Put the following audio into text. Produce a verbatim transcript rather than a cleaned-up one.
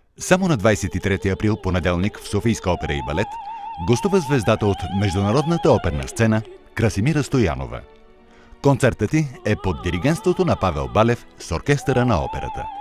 Само на двадесет и трети април, понеделник, в Софийска опера и балет гостува звездата от международната оперна сцена Красимира Стоянова. Концертът ти е под диригентството на Павел Балев с оркестъра на операта.